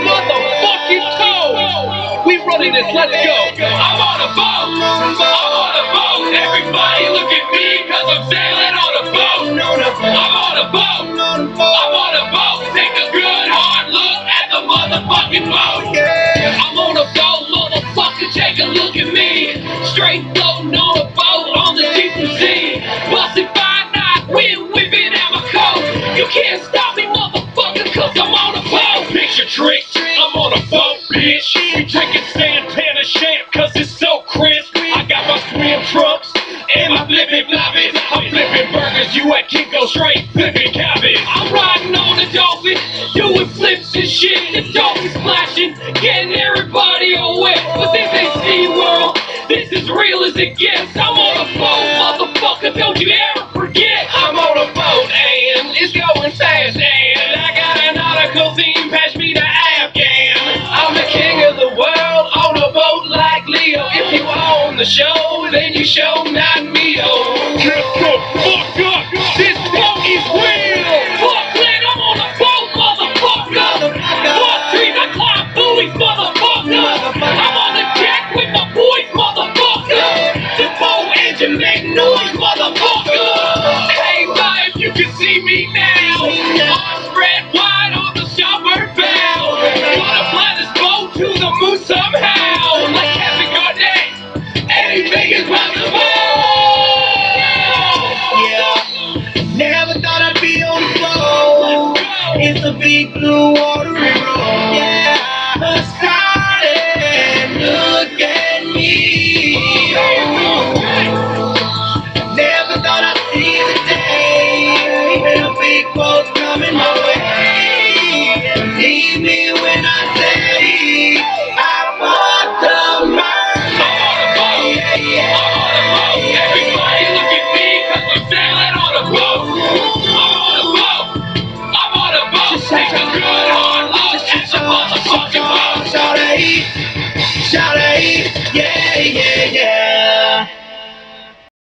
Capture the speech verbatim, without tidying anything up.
motherfucking toe. We running this, let's go. I'm on a boat, I'm on a boat. Everybody look at me, cause I'm sailing on a boat. I'm on a boat, I'm on a boat. Take a good hard look at the motherfucking boat. I'm on a boat, motherfucker, take a look at me. Straight floating on a boat on the deep blue sea. Busted by night, wind whipping out my coat. You can't stop me, motherfucker, cause I'm on a boat. Picture tricks, I'm on a boat, bitch. You drinking Santana champ, cause it's so crisp. I got my swim trunks, and I'm flipping flopping. I'm flipping burgers, you at Kinko straight flipping cabbage. I'm riding on a dolphin, doing flips and shit. The dolphin splashing, getting everybody all wet. But this ain't SeaWorld, this is real as it gets. I'm on a boat, motherfucker, don't you